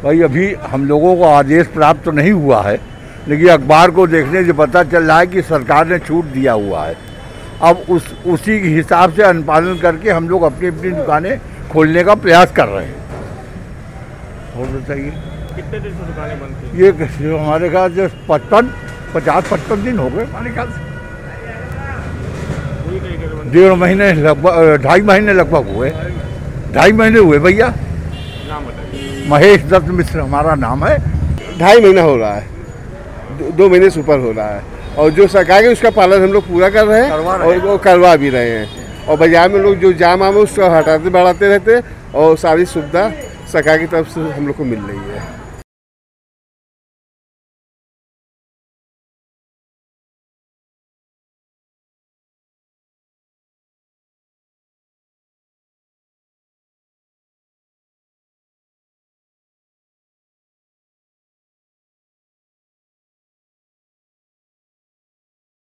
भाई अभी हम लोगों को आदेश प्राप्त तो नहीं हुआ है, लेकिन अखबार को देखने से पता चल रहा है कि सरकार ने छूट दिया हुआ है। अब उसी के हिसाब से अनुपालन करके हम लोग अपनी अपनी दुकानें खोलने का प्रयास कर रहे हैं। और बताइए कितने दिन से दुकानें बंद थी? ये हमारे ख्याल से 50-55 दिन हो गए हमारे ख्याल से। 1.5 महीने लगभग, 2.5 महीने लगभग हुए, 2.5 महीने हुए भैया। नाम बताइए। महेश दत्त मिश्र हमारा नाम है। 2.5 महीना हो रहा है, 2 महीने से ऊपर हो रहा है, और जो सरकार है उसका पालन हम लोग पूरा कर रहे हैं और वो करवा भी रहे हैं। और बाजार में लोग जो जाम आम है उसको हटाते बढ़ाते रहते हैं और सारी सुविधा सरकार की तरफ से हम लोग को मिल रही है।